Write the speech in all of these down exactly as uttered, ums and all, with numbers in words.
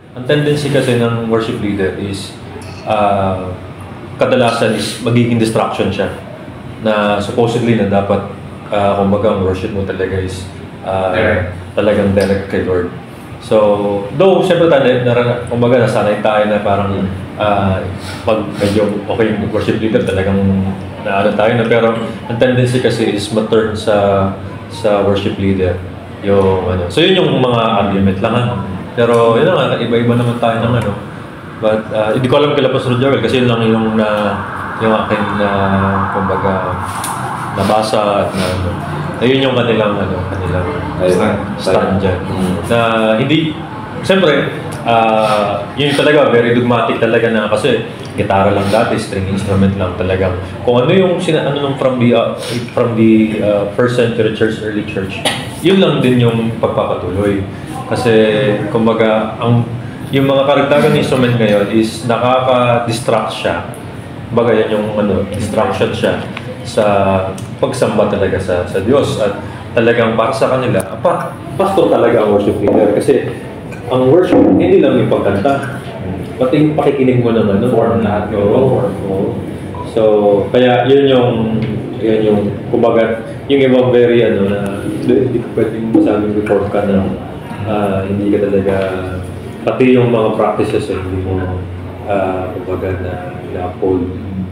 ang tendency kasi ng worship leader is uh, kadalasan is magiging distraction siya na supposedly na dapat uh, kumbaga ang worship mo talaga is uh, talagang direct kay Lord. So, though siyempre tayo, na, kumbaga nasanay tayo na parang uh, pag medyo okay yung worship leader talagang naano tayo na, pero ang tendency kasi is ma-turn sa sa worship leader yung ano. So yun yung mga argument lang ano. Pero yun nga, iba-iba naman tayo ng ano. But uh, hindi ko alam kila Pastor Joel kasi yun lang yung na yung akin na kumbaga nabasa at na ano. Ayun yung kanilang ano, kanilang stand, stand dyan. Mm. Na hindi, siyempre, uh, yun talaga, very dogmatic talaga na kasi gitara lang dati, string instrument lang talagang. Kung ano yung sina, ano nung from the, uh, from the uh, first century church, early church, yun lang din yung pagpapatuloy. Kasi, kumbaga, ang, yung mga karagdagang instrument ngayon is nakaka-distract siya. Kumbaga, yan yung ano, distraction siya sa pagsamba talaga sa sa Diyos at talagang para sa kanila, pa, pastor talaga ang worship leader kasi ang worship hindi lang yung pagkanta, pati yung pakikinig mo ng ano, form lahat oo. So kaya yun yung yun yung kumbaga yung ibang very ano na hindi ko pwedeng masabing before ka na uh, hindi ka talaga pati yung mga practices ay hindi mo uh, kumbaga na na-uphold.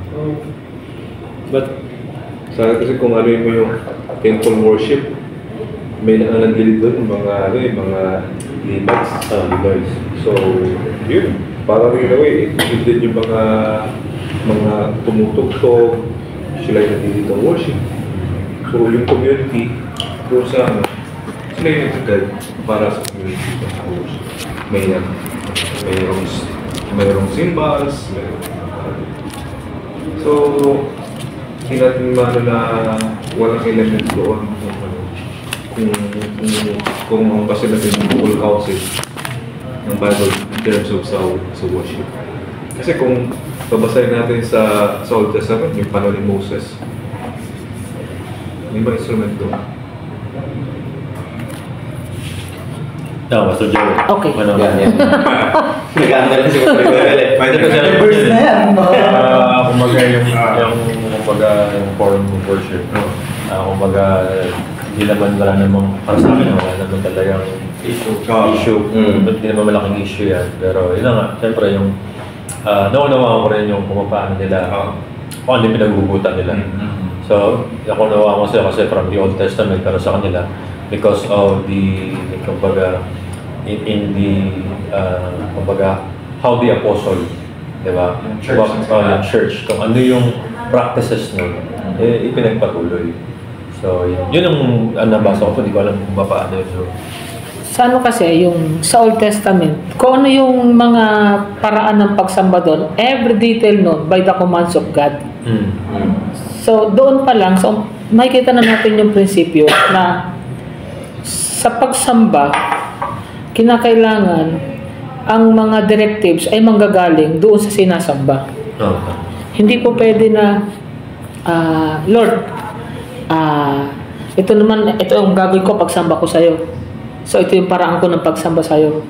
But sana kasi kung ano mo yung temple worship, may nananggilid doon yung mga, ano yung mga leaders. Uh, leaders. So, yun. Parang in a way, yun din yung mga mga tumutugtog, sila yung nandito ng worship. So, yung community, doon sa ano, sila yung nagtagad para sa community ng worship. May, mayroong, mayroong cymbals, mayroong, so, hindi natin maano na walang element doon kung kung kung ang kasi natin full counsel ng Bible in terms of sa, sa worship. Kasi kung babasahin natin sa, sa Old Testament, yung panahon ni Moses, may ba instrument doon? No, Pastor Joel. Okay. Ano? Yan, yan. Nag-aandal na si Pastor Joel eh. Pwede kasi Yung verse na yan. Uh, kumbaga yung, yung, kumbaga yung form of worship. Uh, kumbaga, hindi naman wala namang, para sa akin, wala naman talagang issue. issue. Mm. Hindi naman malaking issue yan. Pero yun nga, siyempre yung, uh, naunawaan ko rin yung kung paano nila, kung ano yung pinaghugutan nila. Mm-hmm. So, ako nawawang ko sila kasi from the Old Testament, pero sa kanila, because of the, kumbaga, in, in the, uh, kumbaga, how the apostle, di ba? Yung church. Diba? Oh, yung church. Kung ano yung practices nun, eh, ipinagpatuloy. So, yun, yun ang uh, nabasa ko, hindi ko alam kung paano yun. So, sa ano kasi, yung sa Old Testament, kung ano yung mga paraan ng pagsamba doon, every detail nun by the commands of God. mm. So, doon pa lang, so, makikita na natin yung prinsipyo na sa pagsamba, kinakailangan ang mga directives ay manggagaling doon sa sinasamba. Okay. Hindi po pwede na, uh, Lord, uh, ito naman, ito ang gagawin ko pagsamba ko sa'yo. So, ito yung paraan ko ng pagsamba sa'yo.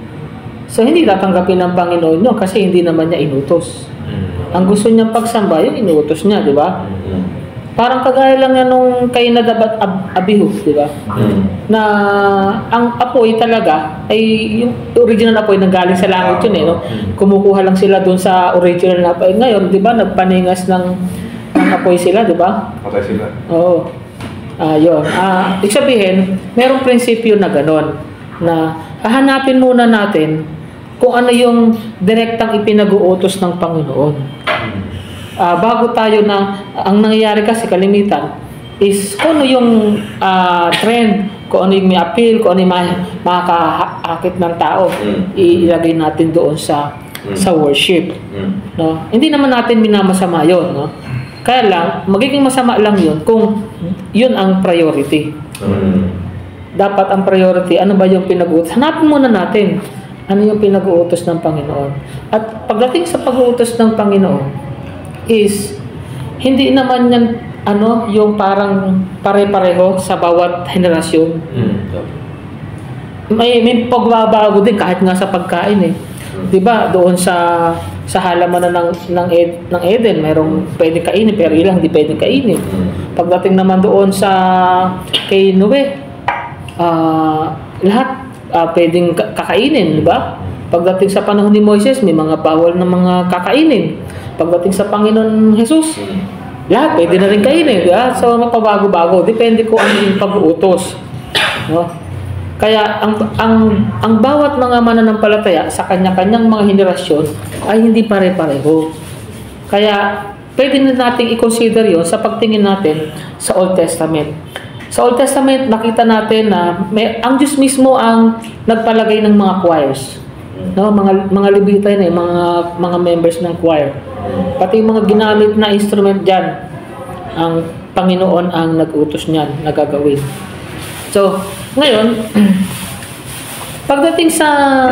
So, hindi tatanggapin ng Panginoon yun kasi hindi naman niya inutos. Mm. Ang gusto niyang pagsamba, yung inutos niya, di ba? Mm. Parang kagaya lang yan nung kay Nadab at Ab- Abihu, di ba? Mm. Na ang apoy talaga ay yung original apoy na galing sa langit yun eh, no? Kumukuha lang sila doon sa original na apoy. Ngayon, di ba, nagpaningas ng, ng apoy sila, di ba? Patay sila. Oo. Ah, yun. Ah, ibig sabihin, merong prinsipyo na ganon na hahanapin muna natin kung ano yung direktang ipinag-uutos ng Panginoon. Uh, bago tayo na, ang nangyayari kasi kalimitan is kung ano yung uh, trend, kung ano yung may appeal, kung ano yung makakahakit ng tao, mm. ilagay natin doon sa mm. sa worship. Mm. No? Hindi naman natin minamasama yun. No? Kaya lang, magiging masama lang yun kung yun ang priority. Mm. Dapat ang priority, ano ba yung pinag-uutos? Hanapin muna natin ano yung pinag-uutos ng Panginoon. At pagdating sa pag-uutos ng Panginoon, is hindi naman yan ano yung parang pare-pareho sa bawat henerasyon. Mm. may, may pagbabago din kahit nga sa pagkain eh. 'Di ba? Doon sa sa halamanan ng ng Ed, ng Eden, merong pwedeng kainin pero ilang hindi pwedeng kainin. Pagdating naman doon sa kay Noe, uh, lahat uh, pwedeng kakainin, 'di ba? Pagdating sa panahon ni Moises, may mga bawal na mga kakainin. Pagdating sa Panginoon Jesus, lahat pwede na rin kainin, 'di ba? So mapabago-bago, depende ko ano yung pag-uutos. No? Kaya ang ang ang bawat mga mananampalataya sa kanya-kanyang mga henerasyon ay hindi pare-pareho. Kaya pwede na nating i-consider 'yon sa pagtingin natin sa Old Testament. Sa Old Testament nakita natin na may, ang Diyos mismo ang nagpalagay ng mga choirs. No, mga mga Levite na, mga mga members ng choir. Pati yung mga ginamit na instrument diyan, ang Panginoon ang nag-utos niyan na gagawin. So, ngayon, pagdating sa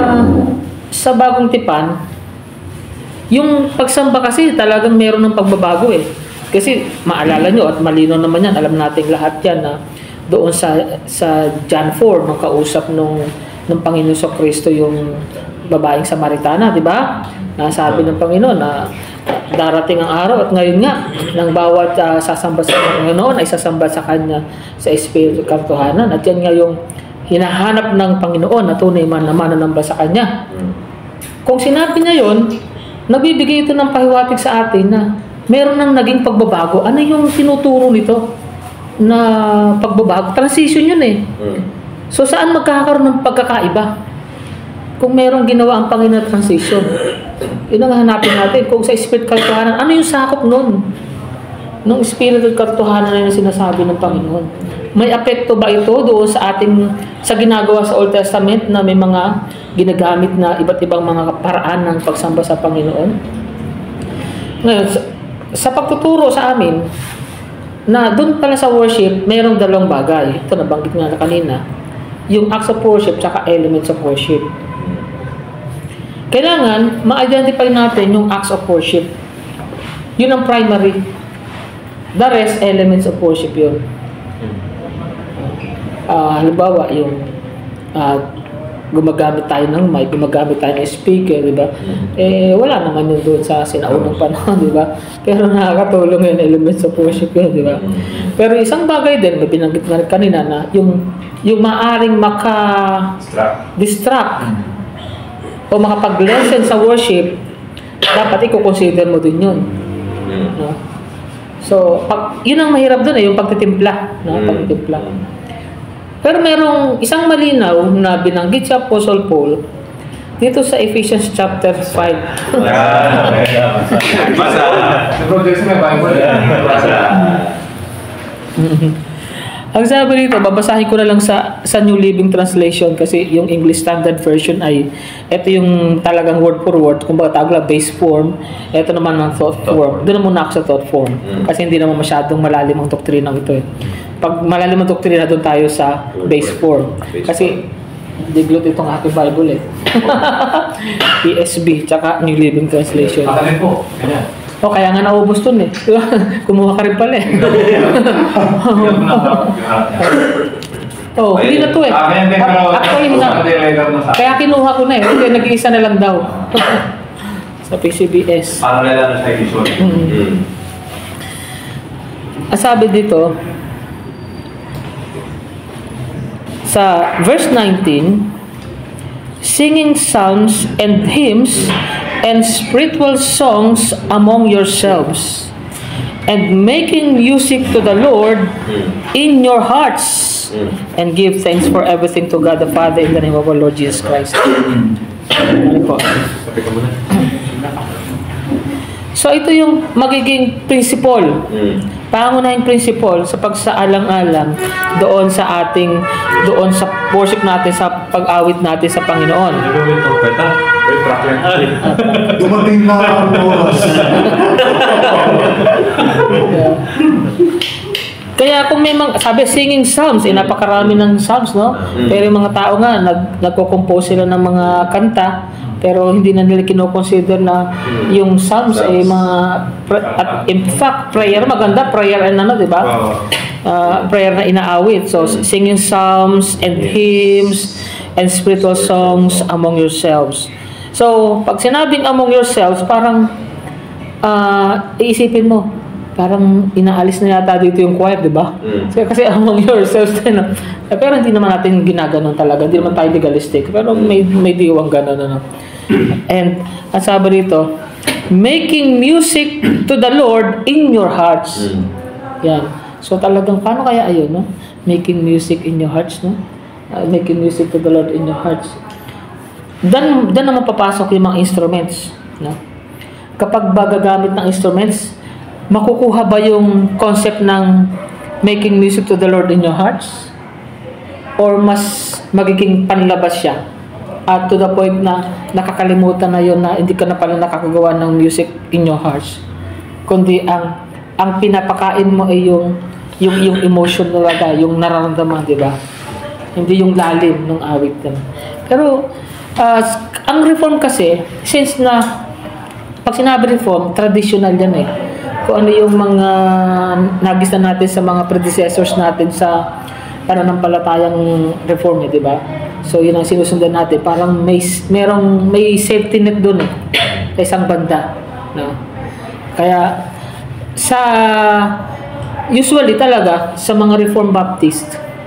sa bagong tipan, yung pagsamba kasi talagang meron ng pagbabago eh. Kasi maalala nyo at malino naman yan, alam nating lahat yan na doon sa sa John four, nung kausap nung, ng Panginoon sa Kristo yung babaeng Samaritana, di ba? Nasabi ng Panginoon na darating ang araw at ngayon nga ng bawat uh, sasamba sa Panginoon ay sasamba sa Kanya sa Espiritu Katotohanan, at yan nga yung hinahanap ng Panginoon na tunay man na mananamba sa Kanya. Kung sinabi niya yun, nagbibigay ito ng pahiwatig sa atin na meron nang naging pagbabago. Ano yung tinuturo nito na pagbabago? Transition yun eh. So saan magkakaroon ng pagkakaiba? Kung merong ginawa ang Panginoon transition, yun ang hanapin natin. Kung sa Espiritu Katotohanan, ano yung sakop nun? Nung Espiritu Katotohanan na yung sinasabi ng Panginoon. May apekto ba ito doon sa ating, sa ginagawa sa Old Testament na may mga ginagamit na iba't ibang mga paraan ng pagsamba sa Panginoon? Ngayon, sa, sa pagtuturo sa amin, na doon pala sa worship, mayroong dalawang bagay. Ito, nabanggit nga na kanina. Yung acts of worship, tsaka elements of worship. Kailangan ma-identify natin yung acts of worship. Yun ang primary. The rest, elements of worship yun. Uh, halimbawa, yung uh, gumagamit tayo ng mic, gumagamit tayo ng speaker, di ba? Eh, wala naman yun doon sa sinaunang panahon, di ba? Pero nakakatulong yun, elements of worship yun, di ba? Pero isang bagay din, may binanggit na kanina na yung, yung maaring maka-distract o makapag-lesson sa worship, dapat i-consider mo din yun. No? So, pag, yun ang mahirap dun eh, yung pagtitimpla. No? Pagtitimpla. Pero merong isang malinaw na binanggit sa Apostle Paul dito sa Ephesians chapter five. Basa. Sa project sa Bible. Basa. Ang sabi dito, babasahin ko na lang sa sa New Living Translation kasi yung English Standard Version ay ito yung talagang word for word, kung baga tawag lang base form, ito naman ang thought form. Doon muna ako sa thought form kasi hindi naman masyadong malalim ang doktrina ito eh. Pag malalim ang doktrina, doon tayo sa base form. Kasi diglot itong aking Bible eh. E S B tsaka New Living Translation. Pakalin po. Ganyan. O, kaya nga naubos dun eh. Kumuha ka rin pala eh. Oh, hindi na to eh. Actually, na. Kaya kinuha ko na eh. Kaya nag-iisa na lang daw. Sa P C B S. Para na lang sa edison. Mm-hmm. Sabi dito, sa verse nineteen, singing psalms and hymns and spiritual songs among yourselves, and making music to the Lord in your hearts, and give thanks for everything to God the Father in the name of our Lord Jesus Christ. Ano po? So ito yung magiging principle. Pangunahing principle sa pagsaalang-alang doon sa ating, doon sa worship natin, sa pag-awit natin sa Panginoon. Dumating na ang oras. Kaya kung may mga, sabi singing psalms, eh napakarami ng psalms, no? Pero yung mga tao nga, nag, nagko-compose sila ng mga kanta, pero hindi na nila kino-consider na yung psalms ay mga, at in fact, prayer, maganda, prayer and ano, di ba? Uh, prayer na inaawit. So, singing psalms and hymns and spiritual songs among yourselves. So, pag sinabing among yourselves, parang ah, iisipin mo, parang inaalis na yata dito yung choir, di ba? Mm. Kasi, kasi among yourselves din. No? Eh, pero hindi naman natin ginaganon talaga. Hindi naman tayo legalistic. Pero may, may diwang ganon. Ano? And, ang sabi dito, making music to the Lord in your hearts. Mm. Yan. So, talagang, paano kaya ayun, no? Making music in your hearts, no? Uh, making music to the Lord in your hearts. Dan, dan naman papasok yung mga instruments, no? Kapag ba gagamit ng instruments, makukuha ba yung concept ng making music to the Lord in your hearts? Or mas magiging panlabas siya? At to the point na nakakalimutan na yun na hindi ka na pala nakakagawa ng music in your hearts. Kundi ang ang pinapakain mo ay yung yung yung emotion talaga, yung nararamdaman, di ba? Hindi yung lalim ng awit na. Pero uh, ang reform kasi, since na pag sinabi reform, traditional yan eh. Kung ano yung mga nagis na natin sa mga predecessors natin sa pananampalatayang reform eh, di ba? So yun ang sinusundan natin. Parang may merong may safety net doon eh, sa isang banda, no? Kaya sa usually talaga sa mga Reformed Baptist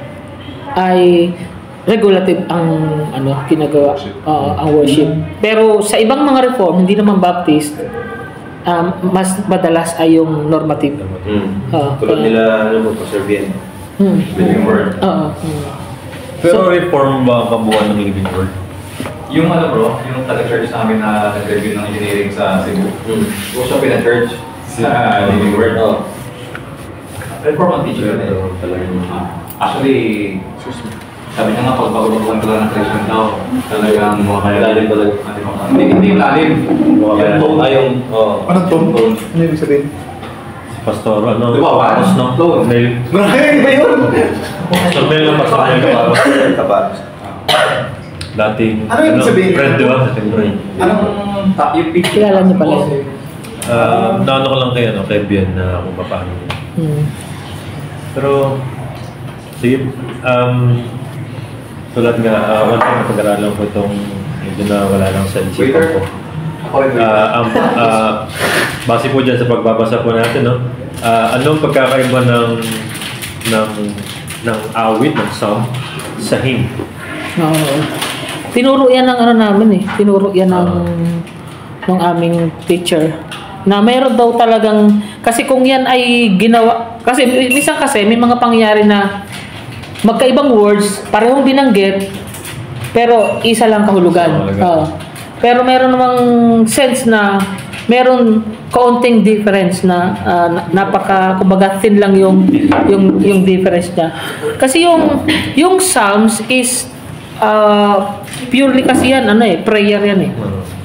ay regulative ang ano ginagawa, uh, ang worship. Pero sa ibang mga Reform, hindi naman Baptist, um, mas madalas ay yung normative. Mm. Uh, Tulad nila, ano mo, Conservian. Hmm. Living Word. Oo. Hmm. Pero reform ba ang kabuuan ng living word? Yung ano bro, yung taga-church namin na nag-review ng engineering sa Cebu. Mm. Gusto ko pinag-church sa Living Word. Oo. Reform ang teacher yun eh. Talaga yun. Actually, sabi niya nga, pag bago-baguhan ka lang ng Christian daw, talagang mga kaya Lalim talaga. Hindi, hindi yung lalim. Mga kaya. Yung tone. Ah, yung, oo. Anong tone? Ano ibig sabihin? Pastor, ano? Di ba, Paros, no? Tone. Mel. Ay, ba yun? Pastor Mel na Pastor Mel Paros. Taparos. Dating, Ano ibig sabihin? friend, di ba? Dating friend. Anong ta- yung picture? Kilala niyo pala yun. Uh, naano ko lang kay, ano, kay Bian na kung paano. Hmm. Pero, sige, um, tulad nga, uh, one time napag-aralan ko itong, medyo na wala lang sa isipan ko. Ako rin. Uh, um, uh, base po dyan sa pagbabasa po natin, no? Uh, anong pagkakaiba ng, ng, ng awit, ng psalm, sa hymn? Oo. Tinuro yan ng ano namin eh. Tinuro yan ng ng aming teacher. Na mayroon daw talagang, kasi kung yan ay ginawa, kasi minsan kasi may mga pangyayari na magkaibang words, parehong binanggit, pero isa lang kahulugan. Isa lang Oo. Pero meron namang sense na meron kaunting difference na uh, napaka kumbaga thin lang yung yung yung difference niya. Kasi yung yung Psalms is uh, purely kasi yan ano eh, prayer yan eh.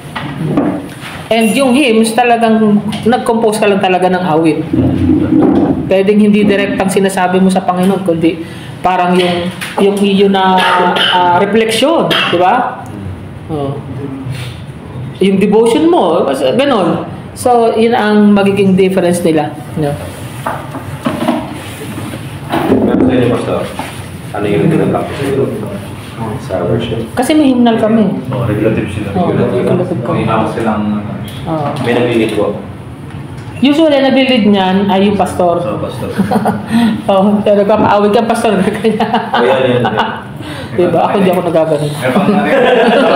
And yung hymns talagang nag-compose ka lang talaga ng awit. Pwedeng hindi direktang sinasabi mo sa Panginoon, kundi parang yung yung iyo na uh, refleksyon, di ba? Oh. Yung devotion mo, ganon. So, yun ang magiging difference nila. Yeah. Pero sa inyo, Pastor, ano yung ginapractice nyo sa worship? Kasi may hymnal kami. Oh, regulative sila. Oh, regulative May kami. house silang Oh. May naglilit po. Usually, naglilid niyan ay yung pastor. Oh, pastor. Oh, pero nagpapaawit ka, pastor. Kaya, O yan, yan. yan. diba? Ako hindi ako nagaganon. meron pang ano yun.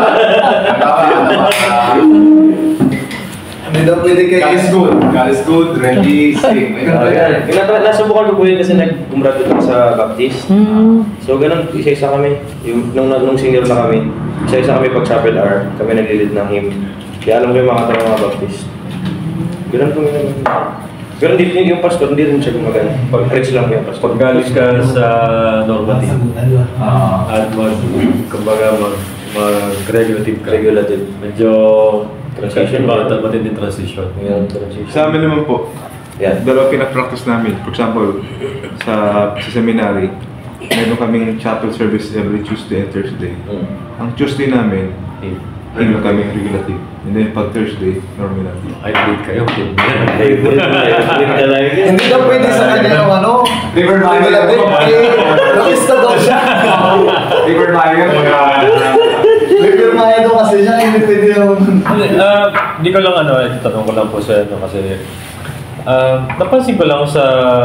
Hindi daw pwede kayo. God is good. God is good. Ready, sing. May ganun yan. Inata- Nasubukan ko po yun kasi nag-umrado lang sa Baptist. Hmm. So ganun, isa-isa kami. Yung, nung, nung senior na kami, isa-isa kami pag chapel hour, kami naglilid ng hymn. Kaya alam ko yung mga kata ng mga Baptist. Ganun po yun. Ganun din yung pastor, hindi rin siya gumagana. Pag-preach lang yung pastor. Pag galing ka sa normative, Ah. at mag, kumbaga, mag, mag-regulative ka. Regulative. Medyo Transition. Bakit matinding transition. Yan, transition. Sa amin naman po, Yan. dalawa pinapractice namin. For example, sa, sa seminary, meron kaming chapel service every Tuesday and Thursday. Mm. Ang Tuesday namin, Hymn. Regular kami, regulative. And then pag Thursday, normative. Hybrid kayo. Hybrid talaga. Hindi daw pwede sa kanya yung ano, River Mayo. Rakista daw siya. River Mayo. River Mayo daw kasi siya, hindi pwede yung... Ah, Hindi ko lang ano, ito tanong ko lang po sa ano kasi ah, napansin ko lang sa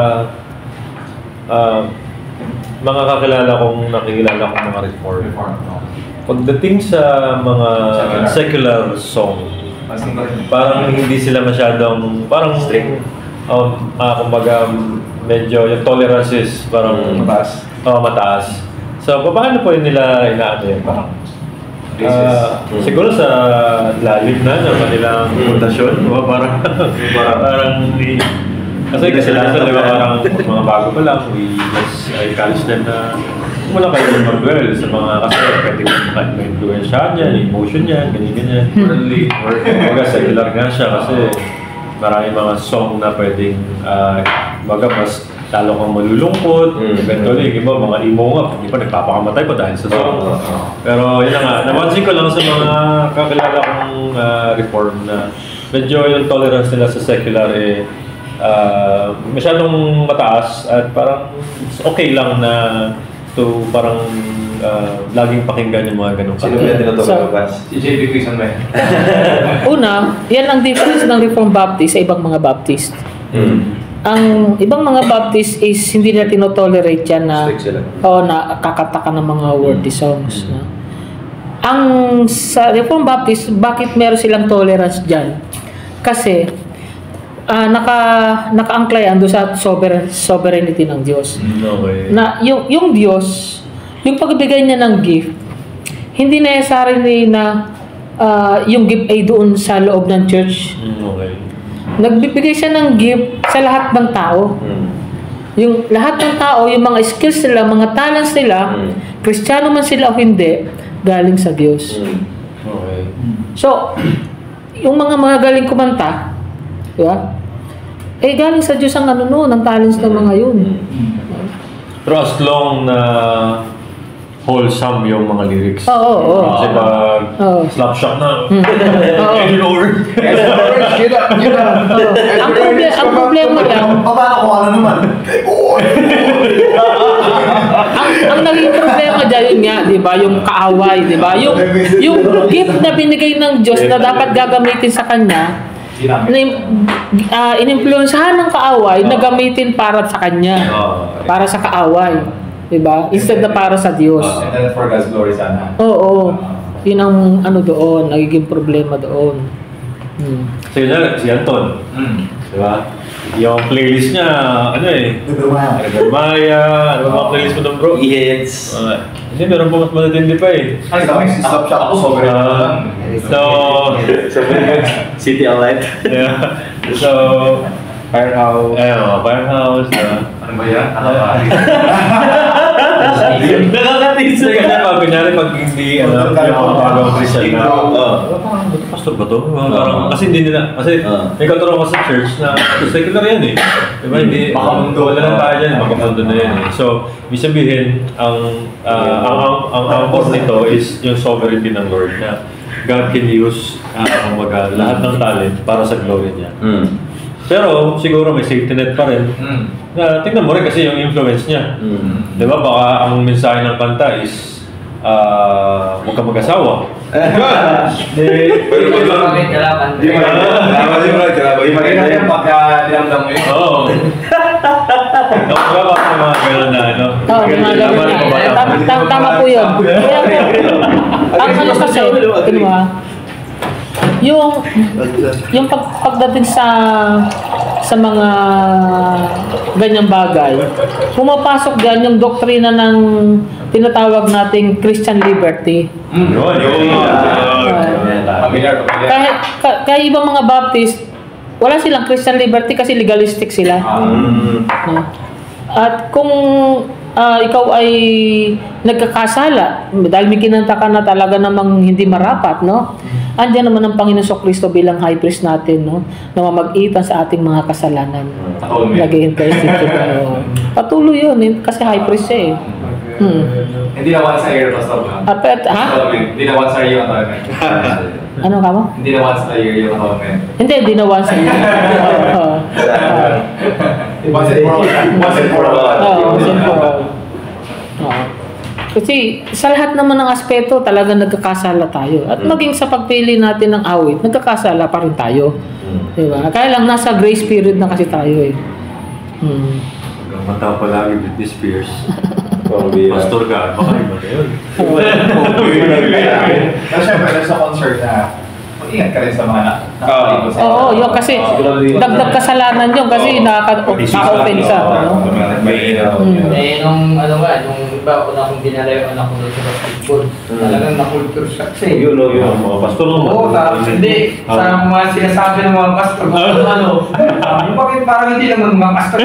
ah, mga kakilala kong nakikilala kong mga reform. Pagdating sa mga secular song, parang hindi sila masyadong, parang strict. Um, ah, kumbaga, medyo yung tolerance is parang Mataas. oh, mataas. So, paano po yun nila inaano yun? Parang, ah, siguro sa lalim na ng kanilang pundasyon, diba? Parang, parang, parang di, kasi kasi lahat di ba parang mga bago pa lang, we just encourage them na muna kayo mag-dwell sa mga kasi pwede ma-influensyahan niya, emotion niya, ganyan-ganyan. Worldly, or mga secular nga siya kasi maraming mga song na pwedeng uh, baga mas lalo kang malulungkot, eventually, iba mga emo nga, hindi pa nagpapakamatay pa dahil sa song. Pero yun na nga, napansin ko lang sa mga kakilala kong uh, reform na medyo yung tolerance nila sa secular eh uh, masyadong mataas at parang okay lang na to parang uh, laging pakinggan yung mga ganun. Sino ba yung tinutukoy ba? Si J P Quezon ba? Una, yan ang difference ng Reformed Baptist sa ibang mga Baptist. Hmm. Ang ibang mga Baptist is hindi na tinotolerate yan na Strict sila. o na kakataka ng mga worthy songs. No? Ang sa Reformed Baptist, bakit meron silang tolerance dyan? Kasi uh, naka nakaangklay ando sa sovereign, sovereignty ng Diyos. Okay. Na yung yung Diyos, yung pagbigay niya ng gift, hindi necessarily na uh, yung gift ay doon sa loob ng church. Okay. Nagbibigay siya ng gift sa lahat ng tao. Hmm. Yung lahat ng tao, yung mga skills nila, mga talents nila, Mm. Kristiyano man sila o hindi, galing sa Diyos. Hmm. Okay. So, yung mga mga galing kumanta, di ba? Eh, galing sa Diyos ang ano no, ng talents ng mga yun. Pero as long na wholesome yung mga lyrics. Oo, oo, oo. Kasi pag Oo. slap shot na, Hmm. Oo. end over. Yun na, yun na. Oo. Ang, proble- ang problema lang, Paano kung ano naman? Kay boy! ang, ang naging problema dyan, yun nga, di ba, yung kaaway, di ba? Yung, yung gift na binigay ng Diyos na dapat gagamitin sa Kanya, na uh, inimpluensyahan ng kaaway na gamitin para sa Kanya, para sa kaaway, di ba? Instead na para sa Diyos. And then for God's glory sana. Oo, yun ang ano doon, nagiging problema doon. Hmm. So yun na, si Anton. Mm. Di ba? Yung playlist niya, ano eh, Maya. Maya, ano ba mga playlist mo doon bro? Hits. Uh, hindi, meron pa mas matitindi pa eh. Ay, kami, stop shot ako, sobrang Uh, so, So, City Alive. yeah. So, Firehouse. ayun, Firehouse. Uh, Ano ba yan? Ano ba? Nakakatiso Kasi kasi pag kunyari pag hindi, ano, yung mga bagong Christian na, Oo. ah, pastor ba to? Mga parang- kasi hindi nila, kasi Ah. may katulong ko sa church na secular yan eh. Diba, hindi, Bakamundo. wala lang tayo dyan, makamundo na yan eh. So, ibig sabihin, ang, ah, ang, ang, ang angkor nito is yung sovereignty ng Lord na God can use, uh, kumbaga, lahat ng talent para sa glory niya. Hmm. Pero, siguro may safety net pa rin. Mm. Na, tingnan mo rin kasi yung influence niya. Hmm. Di ba, baka ang mensahe ng kanta is ah, huwag ka mag-asawa. Di, Pero pag Bakit kalaban? Di ba? Kalaban din mo, kalaban. Di Maganda ba? yung pagka dinamdam mo yun. oo. Diba ba sa mga gano'n na ano? Oo, mga Tama ganun rin nga. ba ba? Tama, tama, tama po yun. Kaya po, ang ano kasi, tingnan mo ha, yung, yung pag, pagdating sa sa mga ganyang bagay, pumapasok dyan yung doktrina ng tinatawag nating Christian liberty. Yun, yun. Familiar, familiar. Kahit, ka, kaya ibang mga Baptist, wala silang Christian liberty kasi legalistic sila. Hmm. No? At kung ah, ikaw ay nagkakasala, dahil may kinanta ka na talaga namang hindi marapat, no? Andiyan naman ang Panginoon Kristo bilang high priest natin, no? Na mamag-itan sa ating mga kasalanan. Atonement. Nag-i-intercede siya. Patuloy yun, eh, kasi high priest siya eh. Hmm. Hindi na once a year, Pastor lang. Apet, ha? Hindi na once a year yung atonement. Ano ka mo? Hindi na once a year yung atonement. Hindi, di na once a year. Oo. Oo. Once and for all. Once and for all. Oo, once and for all. Oo. Kasi sa lahat naman ng aspeto, talaga nagkakasala tayo. At maging sa pagpili natin ng awit, nagkakasala pa rin tayo. Diba? Kaya lang nasa grace period na kasi tayo eh. Hmm. Hanggang mata palagi Britney Spears. Pambira. Pastor ka, baka iba na yun. Pero syempre, there's a concern na mag-ingat ka rin sa mga na- nakapaligo sa Oo, yun kasi dagdag kasalanan yun kasi nakaka-open ka. No? May inaw. Hmm. Eh, nung ano nga, nung iba ko na akong dinala yung anak ko doon sa basketball, talagang na-culture shock siya eh. Yun o, yun. Yung mga pastor mo. Oo, tapos hindi. Sa mga sinasabi ng mga pastor, ano, ano, yung bakit parang hindi naman mga pastor.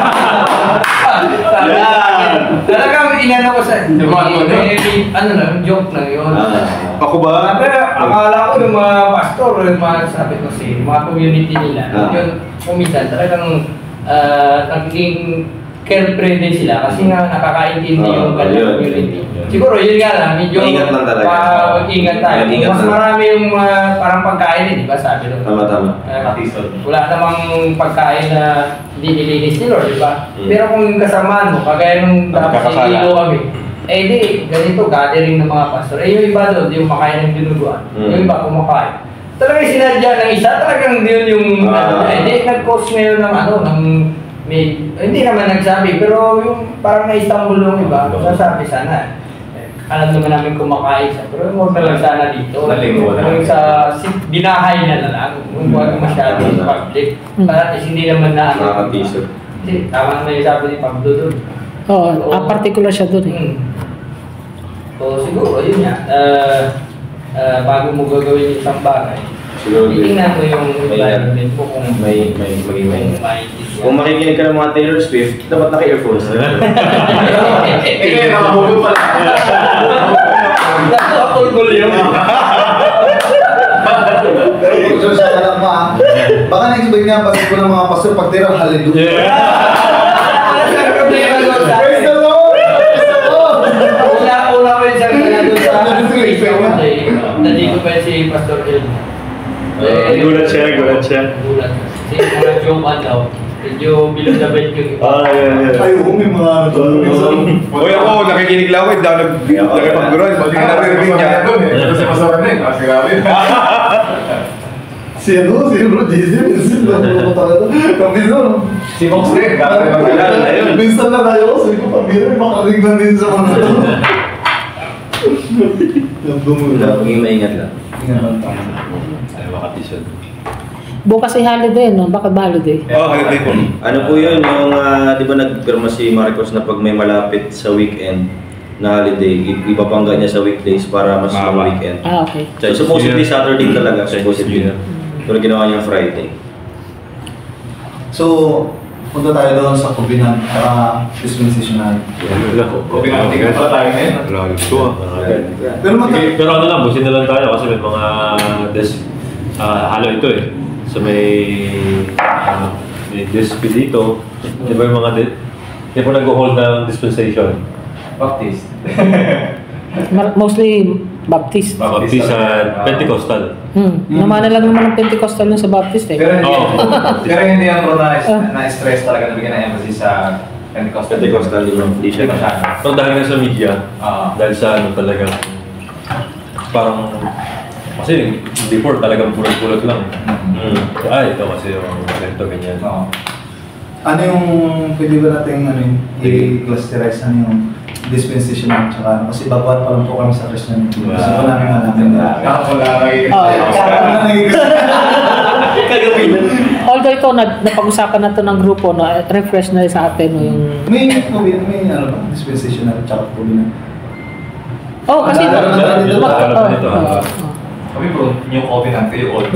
Talagang inano ko sa, eh, ano lang, joke lang yun. Ako ba? Pero akala ko yung mga pastor, yung mga sabi ko si, mga community nila, Ah. yun, kumisan, talagang uh, naging carefree din sila kasi nga nakakaintindi Ah, yung kanilang yun. community. Siguro yun nga lang, medyo Mag-ingat lang talaga. pa- mag-ingat tayo. Mag-ingat Mas lang. marami yung uh, parang pagkain eh, di ba sabi doon? Tama, tama. Uh, wala namang pagkain na hindi nilinis ni Lord, di ba? Mm. Pero kung yung kasamaan mo, kagaya nung dapat Nakakasala. sa ilo kami, eh di, ganito, gathering ng mga pastor. Eh yung iba doon, yung makain ng dinuguan. Mm. Yung iba kumakain. Talagang sinadya ng isa, talagang yun yung, Ah. ano, eh di, nag-cause ngayon ng ano, ng, may, hindi naman nagsabi, pero yung parang na-Istanbul yung iba, nasabi sana. Eh, alam naman namin kumakain siya, pero huwag na lang sana dito. Nalinggo na. Yung sa si- binahay na na lang, yung huwag masyado sa public. Para at least hindi naman na ano. Nakaka-teaser. Kasi tama na yung sabi ni Pablo doon. Oo, ah, particular siya dun eh. Hmm. So siguro, yun nga. Uh, uh, bago mo gagawin yung isang bagay, Siguro din. titingnan mo yung May- environment mo kung May, may, maging may. kung maintindihan. Kung makikinig ka ng mga Taylor Swift, dapat naka-earphones. Eh, kaya nakahugot pala. Nakakulgul yun. Pero kung sure sa alam mo ah, baka na-expect niya pag ko ng mga pastor pag tira, hallelujah. Ano sa problema doon sa Praise the akin? Lord! Praise the Lord! Una, una ko yung sabi na doon sa Facebook. Nandito pa si Pastor El. Ah, gulat siya, gulat siya. Gulat. Kasi mga joke daw. Medyo below the belt yung iba. Ah, yeah, yeah. Ay, oo, may mga ano to. Uy, ako, nakikinig lang ako. Hindi ako nag- nakipagduran. Hindi na narinig niya. Kasi pasok din. Kasi grabe. Si ano, si Bro J C, minsan lang mo talaga. Kami doon. Si Box din. Grabe magkilala. Ayun. Minsan na tayo, sabi ko, pamira, makaring lang din sa mga to. Yung dumula. Maging maingat lang. Ay, baka t-shirt. Bukas ay holiday, no? Bakit ba holiday? Oh, haliday po. Ano po yun, yung, ah, di ba nagpirma si Marcos na pag may malapit sa weekend na holiday, i- ibabangga niya sa weekdays para mas Mahaba. long weekend. Ah, okay. So, supposedly Saturday talaga, supposedly. New Year. Pero ginawa niya Friday. So, punta tayo doon sa Covenant para dispensational. Wala ko. Pinatigan pa tayo ngayon. Wala ito ah. Pero mag- Pero ano lang, busin na lang tayo kasi may mga des, ah, halo ito eh. So may, ah, may disp dito. Di ba yung mga, di, di ba nag-hold ng dispensation? Baptist. Mar- Mostly Baptist. Baptist at Pentecostal. Hmm. Namana lang naman ng Pentecostal nun sa Baptist eh. Pero hindi, Oo. pero hindi ang bro na, na-stress talaga na bigyan ng emphasis sa Pentecostal. Pentecostal, di ba? Hindi siya. Hindi masyado. So dahil nga sa media, Oo. dahil sa ano talagang, parang, kasi before talagang pulot-pulot lang. Mm. So, ah, ito kasi yung ganito, ganyan. Oo. ano yung pwede ba natin ano, yung i-clusterize ano yung dispensational tsaka ano? Kasi baguhan pa lang po kami sa Christian. Gusto ko namin malaman. Wala kayo. Oh, Ano although ito, na, napag-usapan na to ng grupo na refresh na sa atin no, yung... May, may, may ano ba? Dispensational tsaka Covenant. Oh, kasi... Meron na tayo dito. mag- Meron oh, na dito, oh, ah. oh. Kami bro, yung covenant kayo old.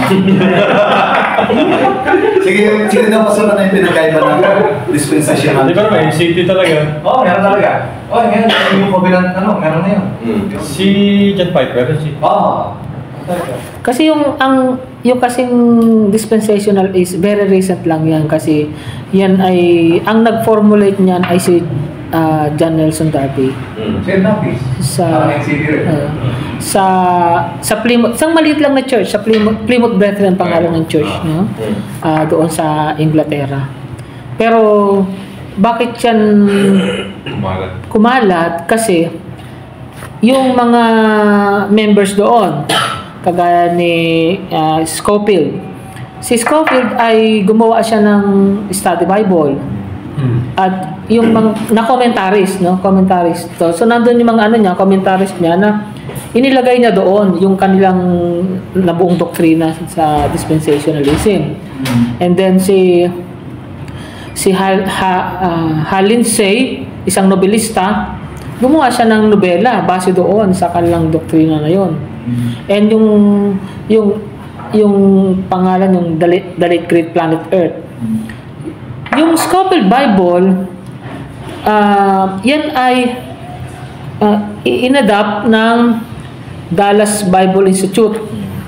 Sige, sige na pasok na yung pinagkaiba ng dispensational. Di ba may city talaga? Oo, oh, meron talaga. Oo, oh, meron yung covenant, ano, meron na yun. Mm. Si John Piper, si Oo. Kasi yung ang yung kasing dispensational is very recent lang yan kasi yan ay ang nag-formulate niyan ay si ah, John Nelson Darby Sir Napis. sa Parang N C D rin. ah, sa sa Plymouth, isang maliit lang na church sa Plymouth, Plymouth Brethren pangalan ng church, no? Ah, doon sa Inglaterra. Pero bakit yan Kumalat. kumalat? Kasi yung mga members doon, kagaya ni ah, Scofield. Si Scofield ay gumawa siya ng study Bible. At yung mga na commentaries, no? Commentaries to. So nandoon yung mga ano niya, commentaries niya na inilagay niya doon yung kanilang nabuong doktrina sa dispensationalism. And then si si Hal, ha, uh, Hal Lindsey, isang nobelista, gumawa siya ng nobela base doon sa kanilang doktrina na yon. And yung yung yung pangalan yung The Late, The Late Great Planet Earth. Yung Scofield Bible, uh, yan ay uh, inadapt ng Dallas Bible Institute.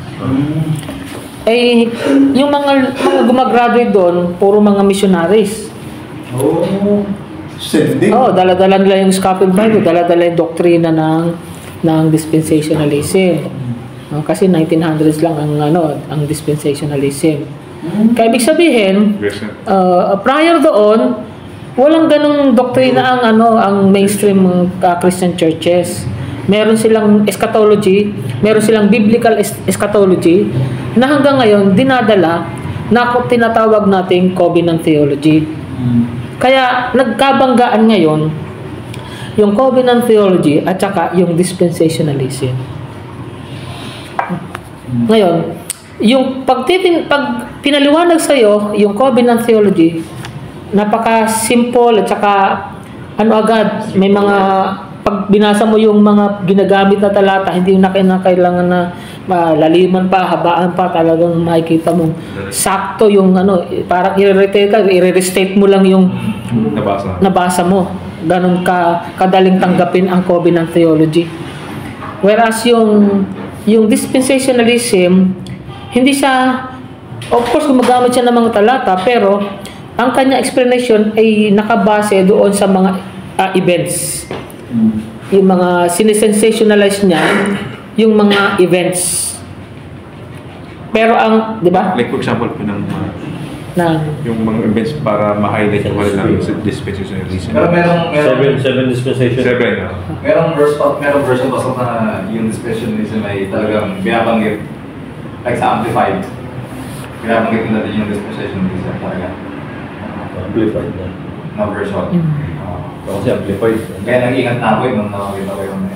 Eh, yung mga, mga gumagraduate doon, puro mga missionaries. Oh, sending. Oo, dala-dala nila yung Scofield Bible, dala-dala yung doktrina ng, ng dispensationalism. No, kasi nineteen hundreds lang ang, ano, ang dispensationalism. Kaya ibig sabihin, Yes, sir. uh, prior doon, walang ganong doktrina ang ano ang mainstream uh, Christian churches. Meron silang eschatology, meron silang biblical es- eschatology na hanggang ngayon dinadala na kung tinatawag nating covenant theology. Kaya nagkabanggaan ngayon yung covenant theology at saka yung dispensationalism. Ngayon, yung pag, titin, pag pinaliwanag sa iyo yung covenant theology, napaka-simple at saka ano agad, may mga pag binasa mo yung mga ginagamit na talata, hindi na kailangan na malaliman pa, habaan pa, talagang makikita mo sakto yung ano, parang i-restate ka, i-restate mo lang yung Nabasa. nabasa mo. Ganon ka kadaling tanggapin ang covenant theology. Whereas yung yung dispensationalism, hindi siya, of course gumagamit siya ng mga talata, pero ang kanya explanation ay nakabase doon sa mga uh, events. Yung mga sinisensationalize niya yung mga events. Pero ang, di ba? Like for example po ng uh, Na yung mga events para ma-highlight yung kanilang dispensationalism. Pero merong, merong, Seven, seven dispensation. Seven. ah. merong verse pa, merong version pa na yung dispensationalism ay talagang binabanggit. Like sa Amplified. Binabanggit natin yung dispensationalism talaga. Amplified na. Na version. Mm. Uh, Kasi amplified. kaya nag-ingat na ako eh nung nakakita ko yung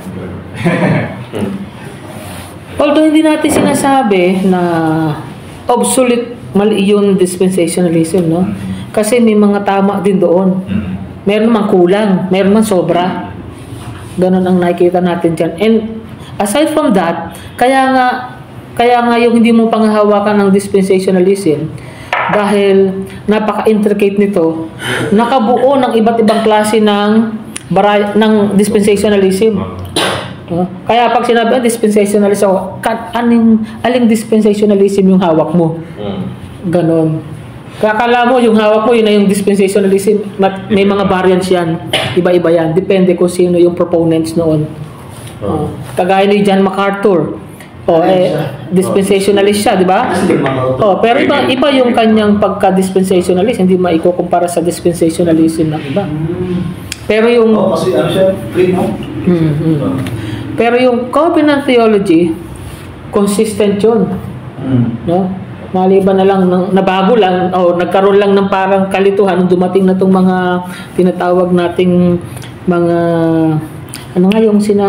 although hindi natin sinasabi na obsolete mali yung dispensationalism, no? Kasi may mga tama din doon. Meron namang kulang, meron namang sobra. Ganun ang nakikita natin dyan. And aside from that, kaya nga kaya nga yung hindi mo panghahawakan ng dispensationalism dahil napaka-intricate nito, nakabuo ng iba't ibang klase ng baray, ng dispensationalism. No? Kaya pag sinabi ang dispensationalism, kan, aling, aling dispensationalism yung hawak mo? Ganon. Kaya akala mo yung hawak mo, yun na yung dispensationalism. May mga variants yan. Iba-iba yan. Depende kung sino yung proponents noon. Uh, kagaya ni John MacArthur. Oh, eh, dispensationalist siya, di ba? Oh, pero iba, iba yung kanyang pagka-dispensationalist. Hindi maikukumpara sa dispensationalism ng iba. Pero yung... Oh, kasi ano siya, free no? Hmm, hmm. Pero yung covenant theology, consistent yun. No? Maliban na lang, ng, nabago lang, o nagkaroon lang ng parang kalituhan nung dumating na itong mga tinatawag nating mga, ano nga yung sina,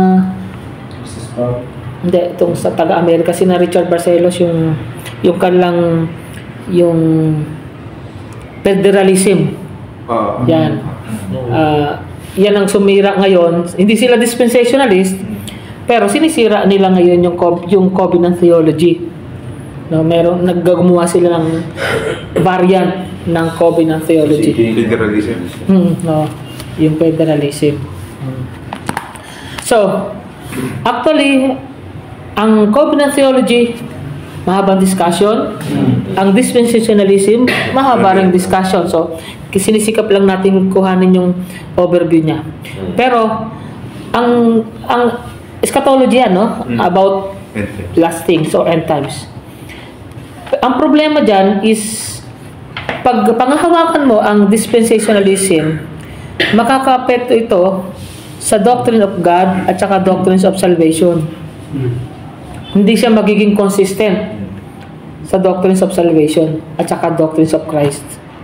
hindi, itong sa taga-Amerika, sina Richard Barcelos, yung, yung kanilang, yung federalism. Ah. Yan. Uh, yan ang sumira ngayon. Hindi sila dispensationalist, pero sinisira nila ngayon yung, yung covenant theology. No, meron naggagawa sila ng variant ng covenant theology. Federalism. Hmm, no, yung federalism. Hmm. So, actually, ang covenant theology mahabang discussion. Ang dispensationalism, mahaba ring discussion. So, sinisikap lang natin kuhanin yung overview niya. Pero, ang ang eschatology yan, no? About last things or end times. Ang problema dyan is, pag panghahawakan mo ang dispensationalism, makakapekto ito sa doctrine of God at saka doctrines of salvation. Hindi siya magiging consistent sa doctrines of salvation at saka doctrines of Christ.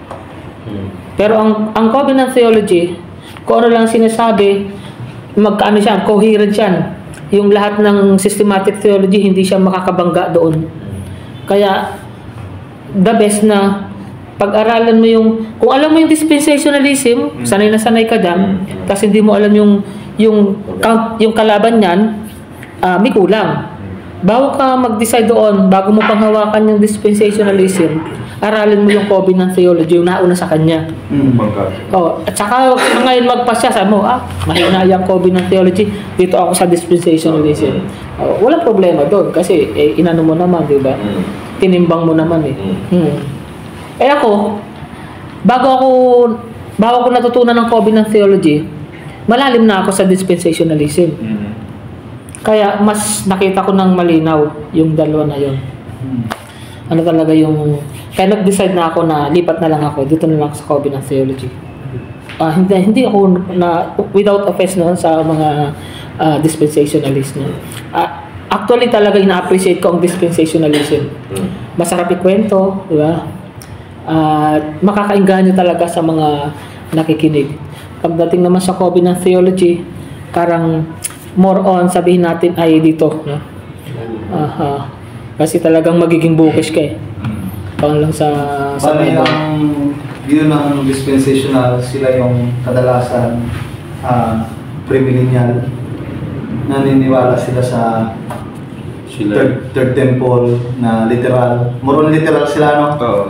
Pero ang ang covenant theology, kung ano lang sinasabi, magkaano siya, coherent yan. Yung lahat ng systematic theology, hindi siya makakabangga doon. Kaya, the best na pag-aralan mo yung, kung alam mo yung dispensationalism, sanay na sanay ka dyan, kasi hindi mo alam yung, yung, yung kalaban niyan, uh, may kulang. Bago ka mag-decide doon, bago mo panghawakan yung dispensationalism, aralin mo yung covenant theology, yung nauna sa kanya. Mm. Oh, at saka ngayon magpasya, sabi mo, ah, mahina yung covenant theology, dito ako sa dispensationalism. Oh, walang problema doon, kasi eh, inano mo naman, di ba? Tinimbang mo naman eh. Hmm. Eh ako, bago ako, bago ako natutunan ng covenant theology, malalim na ako sa dispensationalism. Mm. Kaya mas nakita ko ng malinaw yung dalawa na yun. Ano talaga yung... Kaya nag-decide na ako na lipat na lang ako. Dito na lang ako sa covenant theology. Uh, hindi, hindi ako na... Without offense no, sa mga uh, dispensationalist. No. Uh, actually talaga ina-appreciate ko ang dispensationalism. Masarap ikwento, di ba? Uh, makakainganyo talaga sa mga nakikinig. Pagdating naman sa covenant theology, parang... more on sabihin natin ay dito, no? Aha. Kasi talagang magiging bookish ka eh. Pang lang sa sa Bali ang view ng dispensational, sila yung kadalasan uh, premillennial, naniniwala sila sa Sila. third, third temple na literal. More on literal sila, no? Oo.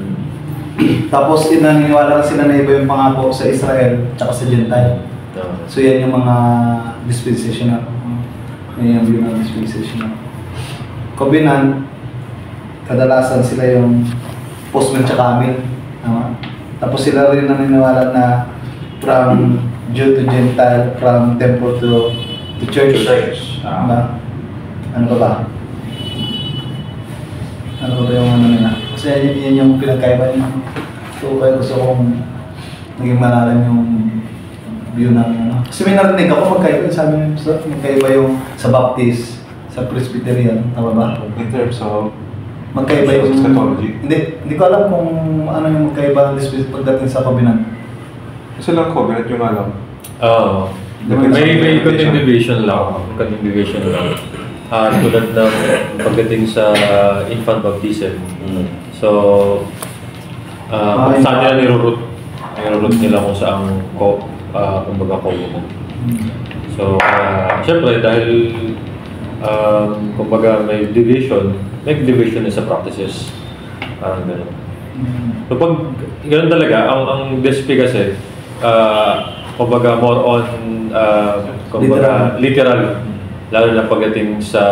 Tapos naniniwala sila na iba yung pangako sa Israel at sa Gentile. So yan yung mga dispensational. Yan yung view ng dispensational. Covenant, kadalasan sila yung postman tsaka amin. Tama? Tapos sila rin naniniwala na from Jew to Gentile, from temple to, to church. Church. Diba? Ano pa ba? Ano pa ba yung ano nila? Kasi yan, yan yung pinagkaiba niya. So kaya gusto kong naging malalim yung view ng ano. Kasi may narinig ako magkaiba, sabi niyo, magkaiba yung sa Baptist, sa Presbyterian, tama ba? In terms of Magkaiba yung... eschatology. Hindi, hindi ko alam kung ano yung magkaiba pagdating sa covenant. Kasi lang covenant yung alam. Oo. May, may continuation lang. Continuation lang. Ah, tulad ng pagdating sa infant baptism. So, uh, kung saan nila nirurut, nirurut nila kung saan ko, uh, kumbaga covenant. So, uh, syempre dahil um, kumbaga may division, may division sa practices. Parang gano'n. So, pag gano'n talaga, ang, ang D S P kasi, uh, kumbaga more on, uh, kumbaga literal. Lalo na pagdating sa,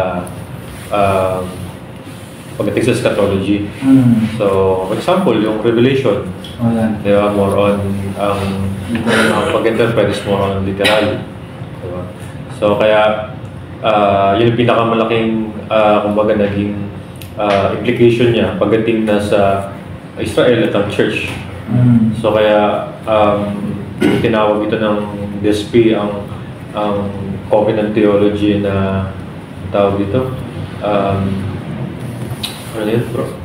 uh, pagdating sa eschatology. Mm. So, for example, yung Revelation, Oh, yan. di ba, more on, ang um, pag-interpret is more on literal. Diba? So, kaya, uh, yun yung pinakamalaking, uh, kumbaga, naging uh, implication niya pagdating na sa Israel at ang church. Mm. So, kaya, um, tinawag ito ng D S P ang, ang covenant theology na tawag dito. Um, ano yun, bro?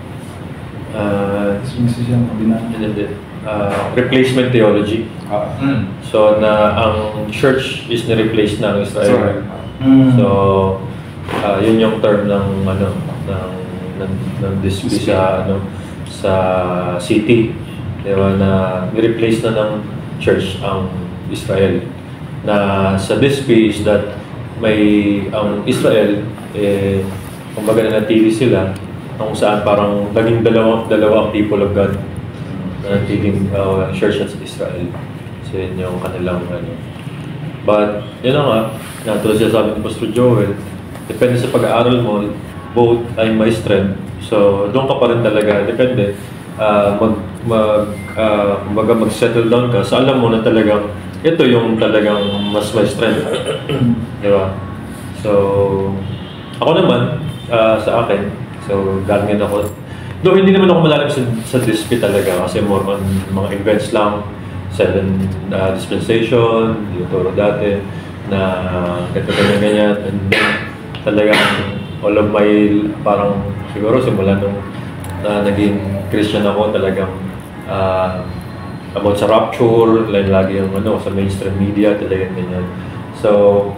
Uh, Dispensational covenant. and then, uh, replacement theology. Ah. Mm. So na ang church is na-replace ng Israel. Sorry. Mm. So uh, yun yung term ng ano ng ng, ng D S P sa ano sa city. Diba, na ni-replace na ng church ang Israel. Na sa D S P is that may ang Israel eh kumbaga nanatili sila kung saan parang naging dalawa, dalawa ang people of God na natiling uh, church at Israel. So yun yung kanilang ano. But yun na nga, natulad siya sabi ni Pastor Joel, depende sa pag-aaral mo, both ay may strength. So, doon ka pa rin talaga, depende. Uh, mag, mag, uh, kumbaga mag-settle down ka. So, alam mo na talagang, ito yung talagang mas may strength. Di ba? So, ako naman, uh, sa akin, so, galing ako. Though hindi naman ako malalim sa, sa D S P talaga kasi more on mga events lang, seven uh, dispensation, dituro dati, na ganito ganyan ganyan. And talagang all of my, parang siguro simula nung na naging Christian ako, talagang uh, about sa rapture, like, lagi yung ano, sa mainstream media, talagang ganyan. So,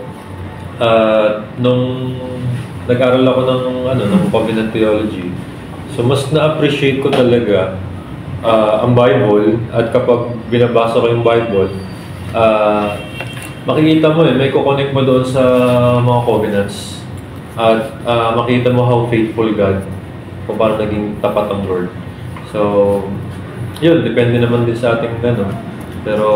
uh, nung nag-aral ako ng, ano, ng covenant theology, so mas na-appreciate ko talaga uh, ang Bible, at kapag binabasa ko yung Bible, uh, makikita mo eh, may kukonek mo doon sa mga covenants, at uh, makita mo how faithful God, kung paano naging tapat ang Lord. So, yun, depende naman din sa ating ano, pero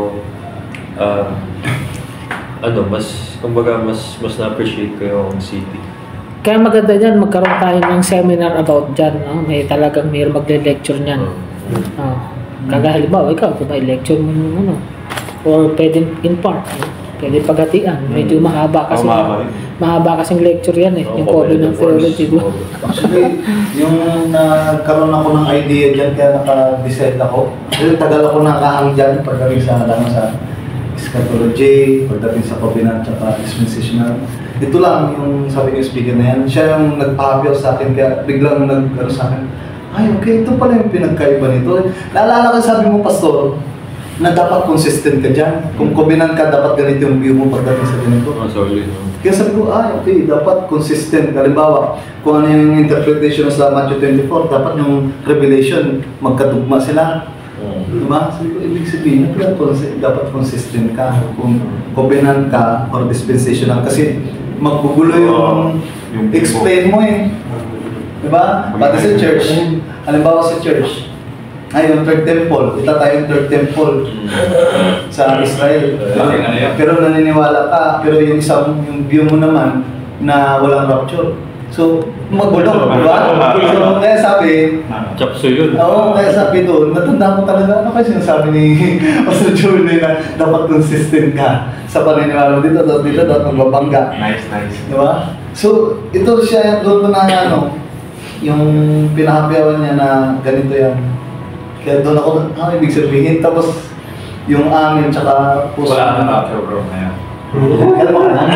uh, ano, mas, kumbaga, mas, mas na-appreciate ko yung city. Kaya maganda dyan, magkaroon tayo ng seminar about dyan. No? May talagang may magle-lecture niyan. Hmm. Oh. Kaga halimbawa, ikaw, kung may lecture mo yung ano, or pwedeng in part, no? Pwede paghatian. Medyo mahaba kasi. Oh, mahaba. Mahaba kasing lecture yan eh. Oh, yung covenant theology. oh. Actually, yung nagkaroon ako ng idea dyan, kaya naka-decide ako. Kasi tagal ako nakahang dyan pagdating sa, ano, sa eschatology, pagdating sa covenant, at dispensational. Ito lang yung sabi ng speaker na yan. Siya yung nagpahabyaw sa akin, kaya biglang nag ano, sa akin, ay okay, ito pala yung pinagkaiba nito. Naalala ko sabi mo, Pastor, na dapat consistent ka dyan. Kung covenant ka, dapat ganito yung view mo pagdating sa ganito. Oh, sorry. No? Kaya sabi ko, ay okay, dapat consistent. Halimbawa, kung ano yung interpretation sa Matthew twenty-four, dapat yung revelation, magkatugma sila. Hmm. Diba? Sabi ko, ibig sabihin, dapat consistent ka. Kung covenant ka or dispensational. Kasi magbugulo yung, yung explain mo eh. Diba? Pati sa church. Halimbawa sa church, ay, yung third temple. Ita tayo yung third temple sa Israel. Pero naniniwala ka, pero yung isang yung view mo naman na walang rapture. So, magulo, di ba? So, kaya sabi, Chapso yun. oo, kaya sabi doon, natanda ko talaga, ano kasi sinasabi ni Pastor Julie na dapat consistent ka sa paniniwala mo dito, dito, dito, dapat magbabangga. Nice, nice. Di ba? So, ito siya, doon ko na ano, yung pinahapyawan niya na ganito yan. Kaya doon ako, ah, ibig sabihin, tapos yung amin, tsaka puso. Wala na rapture, bro. Ngayon. Alam mo na?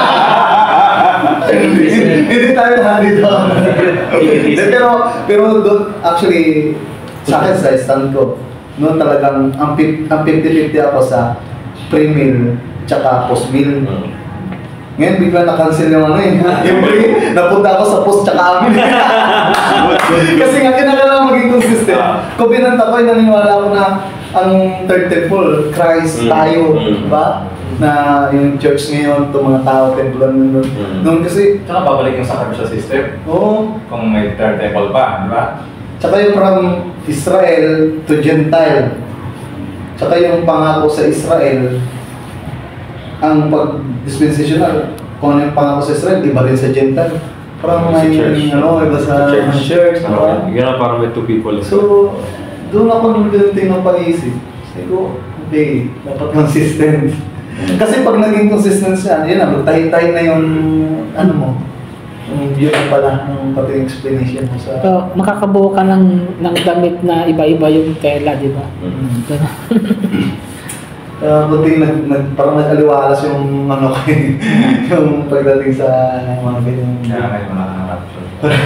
Hindi tayo na dito. Pero, pero doon, actually, sa akin sa stand ko, noon talagang, ang fifty-fifty ako sa pre-meal, tsaka post-meal. Ngayon, bigla na-cancel yung ano eh. Yung pre, napunta ako sa post, tsaka amin. Kasi nga, kinakailangan maging consistent. Covenant ako, ay naniniwala ako na ang third temple, Christ, tayo, diba? Na yung church ngayon, itong mga tao, temple nun. Noon kasi, Tsaka babalik yung sacrificial system. oo. Kung may third temple pa, di ba? Tsaka yung from Israel to Gentile. Tsaka yung pangako sa Israel, ang pag-dispensational, kung ano yung pangako sa Israel, iba rin sa Gentile. Parang Sa may, church. ano, iba sa Sa church. church, diba? Yun na, parang may two people. So, doon ako nung ganito ng pag-iisip. Sabi ko, okay, dapat consistent. Kasi pag naging consistent siya, yun na, magtahi-tahi na yung, ano mo, yung view mo pala, yung pati yung explanation mo sa... So, makakabuo ka ng, ng damit na iba-iba yung tela, di ba? Mm. Ganun. Uh, buti nag, nag, parang nag-aliwalas yung ano ko yung pagdating sa mga ganyan. Kaya ngayon wala ka ng rapture.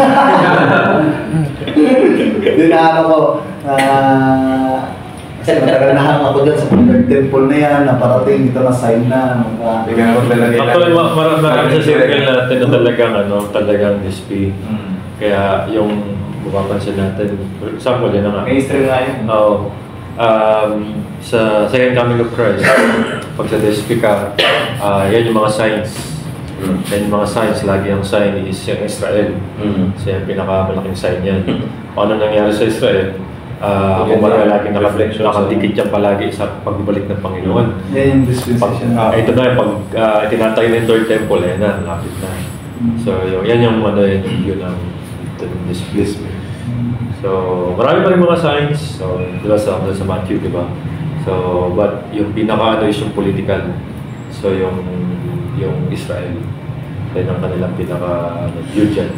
Yun na ano ko, uh, kasi matagal na hang ako dyan sa third temple na yan, na parating ito na sign na. Hindi ka na maglalagay Actually, ma- marami marami sa circle natin na talagang, ano, talagang D S P. Mm. Kaya yung mapapansin natin, for example, yun na nga. Mainstream nga yun. Oo. Um, sa Second Coming of Christ, pag sa D S P ka, uh, yan yung mga signs. Yan yung mga signs, lagi ang sign is yung Israel. Mm. So yan, pinakamalaking sign yan. Kung ano nangyari sa Israel, uh, kung baga lagi naka- nakadikit yan palagi sa pagbabalik ng Panginoon. Yan yung Pag, dispensation. uh, ito na, pag uh, itinatay na yung third temple, eh na, lapit na. So, yung, yan yung ano yun, yun ang display. So, marami pa rin mga signs. So, di ba sa, sa Matthew, di ba? So, but yung pinaka ano is yung political. So, yung yung Israel. Yan ang kanilang pinaka ano, view dyan.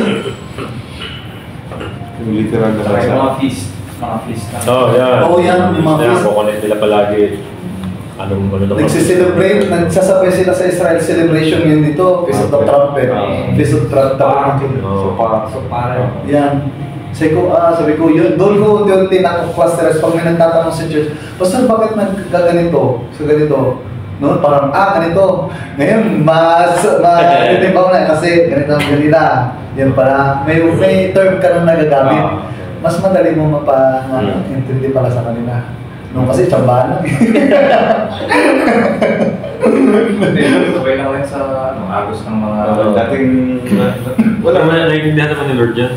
Yung literal na Saka yung kasa. mga feast. Mga feast na. Oh, yan. Oo, yan, yung mga Yan, feast. kukunin nila palagi. Anong ano naman. Nagse-celebrate, nagsasabay sila sa Israel celebration yun dito, Feast of the Trumpet, Ah. Feast of the Tabernacle. Oh. So, para, so, para. Yan. Sabi ko, ah, sabi ko, yun, doon ko unti-unti na-clusters pag may nagtatanong sa church, Pastor, bakit nagkaganito? So ganito, no? Parang, ah, ganito. Ngayon, mas, ma-titibaw na kasi ganito ang ganila. Yan pala, may, may term ka nang nagagamit. Ah. Mas madali mo mapa-intindi pala sa kanila. No, kasi tsambahan lang. Sabay lang rin sa ano, agos ng mga... Oo. Dating, Wala naman, naiintindihan naman ni Lord yan.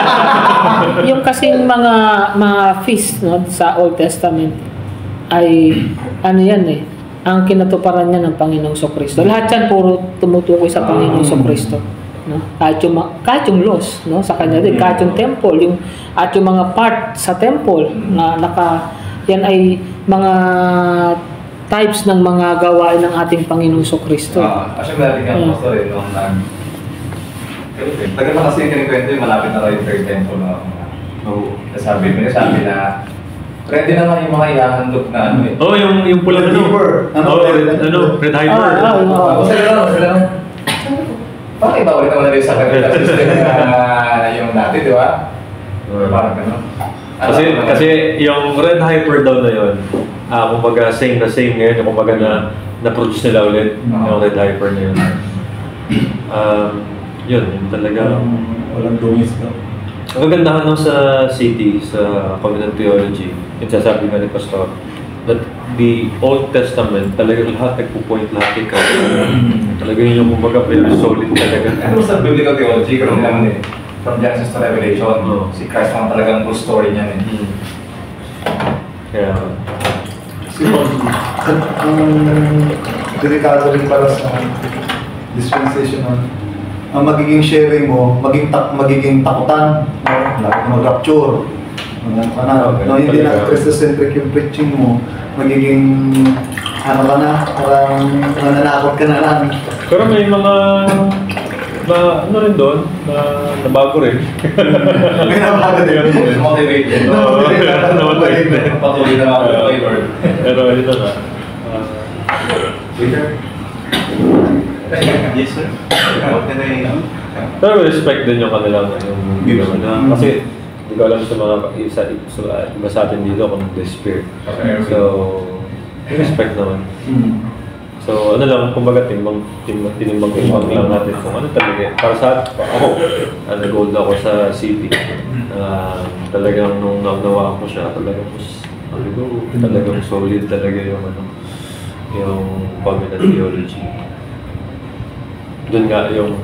Yung kasing mga mga feast no, sa Old Testament ay ano yan eh, ang kinatuparan niya ng Panginoong Kristo. Lahat yan puro tumutukoy sa Panginoong Kristo. No? Kahit yung, ma- kahit yung laws no, sa kanya din, kahit yung temple, yung, at yung mga part sa temple na naka, yan ay mga types ng mga gawain ng ating Panginoong Kristo. Ah, actually, dati nga Mm. pastor eh, nung nag... Tagal na kasi yung kinikwento yung malapit na raw yung third temple na Oo. nasabi, may nasabi na ready na nga yung mga ihahandog na ano eh. Oh, yung yung pulang ano. Hyper. Ano? Oh, red, ano, red hyper. Ah, ah, oo. Ako sila lang, sila lang. Bakit iba ulit naman nila sa kanila system na yung dati, di ba? Parang gano'n. Kasi kasi yung red hyper daw na yun, ah kumbaga same na same ngayon, yung kumbaga na na-produce nila ulit yung red hyper na yun. Um, yun, yun talaga. Walang dungis no? Ang kagandahan nung sa city, sa Covenant Theology, yung sasabi nga ni Pastor, that the Old Testament, talagang lahat nagpo-point lahat kay Christ. Talagang yun yung kumbaga very solid talaga. Ano sa biblical theology, karoon naman eh. From Genesis to Revelation, Oo. si Christ ang talagang full story niya eh. Hmm. Kaya, So, ang delikado rin para sa dispensational, ang magiging sharing mo, maging tak, magiging takutan, no? Lagi na mag-rapture. Ano ka na, no? Hindi na Christocentric yung preaching mo, magiging ano ka na, parang nananakot ka na lang. pero may mga na ano rin doon, na nabago rin. May nabago din. Motivated. Oo, namotivate din. Patuloy na ako kay Lord. Pero ito na. ah, Yes, sir. What can I... Pero respect din yung kanilang yung ginawa na. Kasi hindi ko alam sa mga isa, sa, iba sa atin dito kung the spirit. Okay. So, may respect naman. So, ano lang, kumbaga, timbang, timbang, tinimbang timbang lang natin kung ano talaga. Para sa ako, uh, nag-gold ako sa city. Uh, talagang nung naunawaan ko siya, talagang ano ko, talagang solid talaga yung ano, yung Covenant Theology. Doon nga yung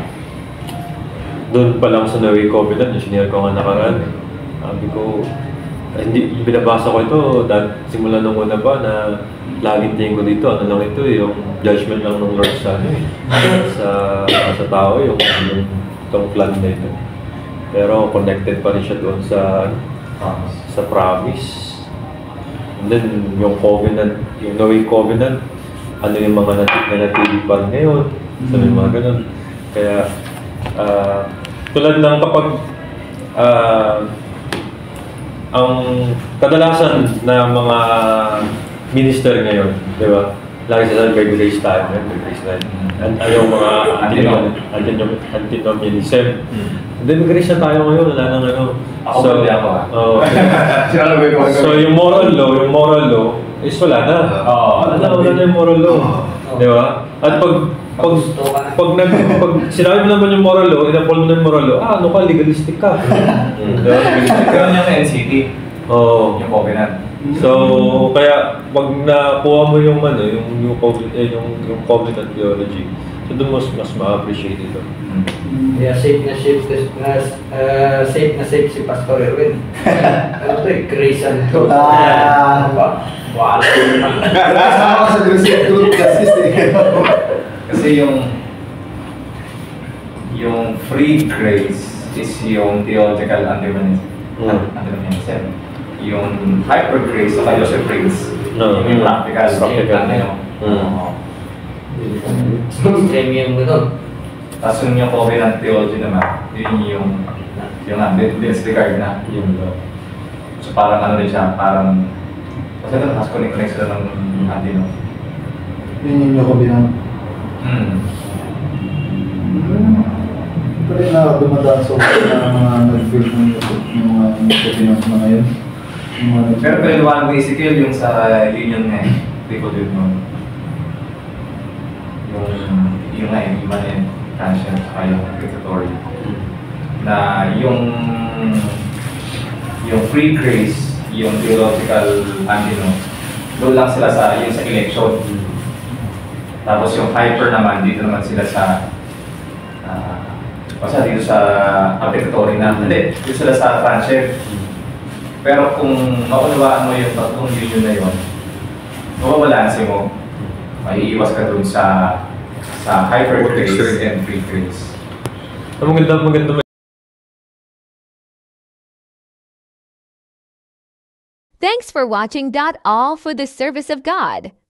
doon pa lang sa Nawi Covenant, yung sinare ko nga nakaraan. Sabi ko, eh, hindi, binabasa ko ito, dahil simula nung una pa na laging tingin ko dito, ano lang ito, yung judgment lang ng Lord sa, ano, eh, sa, sa tao, yung, yung itong plan na ito. Pero connected pa rin siya doon sa, sa promise. And then, yung covenant, yung Nawi Covenant, ano yung mga natin na natili pa rin ngayon, so yung mga ganun. Kaya, uh, tulad ng kapag uh, ang kadalasan na mga minister ngayon, di ba? Lagi sa by grace tayo, by grace tayo. And ayaw mga antinomianism. And then grace na tayo ngayon, wala nang ano. Ako ba hindi ako ah? Oo. Sinabi ko. So yung moral law, yung moral law is wala na. Oo. Wala na, wala na yung moral law. Di ba? At pag pag pag nag pag sinabi mo naman yung moral law, in-apply mo na yung moral law, ah, ano ka, legalistic ka. Di ba? Legalistic ka. Ganun yung N C T. Oo. Yung covenant. So, kaya pag nakuha mo yung ano, yung yung covenant, eh, yung yung covenant theology, so doon mas mas ma-appreciate ito. Yeah, safe na safe na uh, safe na safe si Pastor Erwin. Ano to eh, grace and truth. Ah. Wala. Kasama ka sa Grace and Truth Justice eh. Kasi yung yung free grace is yung theological antagonism. Mm. Antagonism. Yung hyper grace, so kayo sa praise. No. Yung practical. Practical. Ano, Mm. oo. Extreme yung gano'n. Tapos yung yung covenant theology naman, yun yung yung nga, disregard na yung so parang ano rin siya, parang kasi ito, mas connect-connect sila ng Antino. Yun yung kabilang. Hmm. Pero yung nakakadumadaan sa ulit na mga nag-build ng YouTube, yung mga nagpapinang mga yun. Yung mga nag- Pero paliwanag ni Ezekiel yung sa union nga eh, Rico yun nun. Yung, yung nga eh, iba na yun, Francia, saka yung Victory. Na yung, yung free grace, yung theological Antino, doon lang sila sa, yung sa election. Tapos yung hyper naman, dito naman sila sa, uh, basta dito sa applicatory na, hindi, dito sila sa Francia. Pero kung maunawaan mo yung tatlong union na yun, mawawalansin mo, maiiwas ka dun sa sa hyper grace and free grace. Ang maganda, maganda Thanks for watching. All for the service of God.